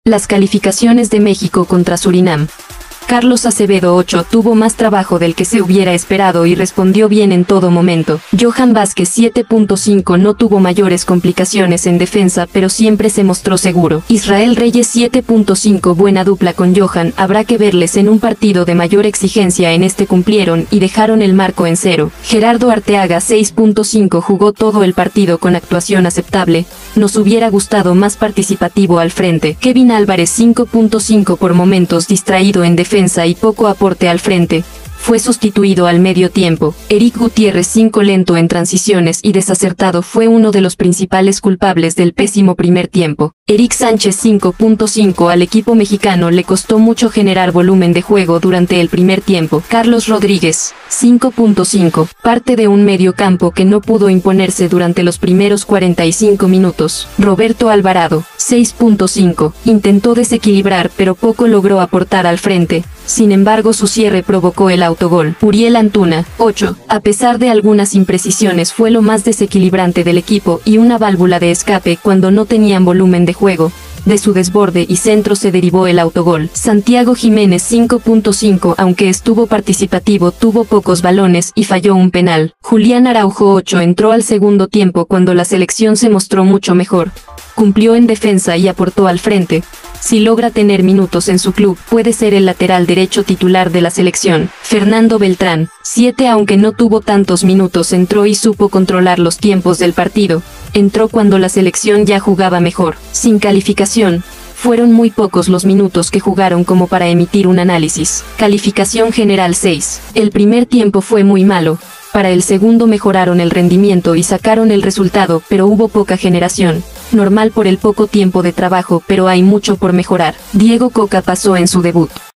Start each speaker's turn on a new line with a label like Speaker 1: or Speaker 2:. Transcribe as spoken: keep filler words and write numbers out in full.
Speaker 1: Las calificaciones de México contra Surinam. Carlos Acevedo ocho tuvo más trabajo del que se hubiera esperado y respondió bien en todo momento. Johan Vázquez siete punto cinco no tuvo mayores complicaciones en defensa pero siempre se mostró seguro. Israel Reyes siete punto cinco buena dupla con Johan, habrá que verles en un partido de mayor exigencia, en este cumplieron y dejaron el marco en cero. Gerardo Arteaga seis punto cinco jugó todo el partido con actuación aceptable, nos hubiera gustado más participativo al frente. Kevin Álvarez cinco punto cinco por momentos distraído en defensa y poco aporte al frente. Fue sustituido al medio tiempo. Eric Gutiérrez cinco lento en transiciones y desacertado, fue uno de los principales culpables del pésimo primer tiempo. Eric Sánchez cinco punto cinco al equipo mexicano le costó mucho generar volumen de juego durante el primer tiempo. Carlos Rodríguez cinco punto cinco, parte de un medio campo que no pudo imponerse durante los primeros cuarenta y cinco minutos. Roberto Alvarado seis punto cinco, intentó desequilibrar pero poco logró aportar al frente. Sin embargo, su cierre provocó el autogol. Uriel Antuna ocho, a pesar de algunas imprecisiones, fue lo más desequilibrante del equipo y una válvula de escape cuando no tenían volumen de juego. De su desborde y centro se derivó el autogol. Santiago Jiménez cinco punto cinco, aunque estuvo participativo, tuvo pocos balones y falló un penal. Julián Araujo ocho entró al segundo tiempo cuando la selección se mostró mucho mejor. Cumplió en defensa y aportó al frente. Si logra tener minutos en su club, puede ser el lateral derecho titular de la selección. Fernando Beltrán siete, aunque no tuvo tantos minutos, entró y supo controlar los tiempos del partido. Entró cuando la selección ya jugaba mejor. Sin calificación. Fueron muy pocos los minutos que jugaron como para emitir un análisis. Calificación general seis. El primer tiempo fue muy malo. Para el segundo mejoraron el rendimiento y sacaron el resultado, pero hubo poca generación. Normal por el poco tiempo de trabajo, pero hay mucho por mejorar. Diego Coca pasó en su debut.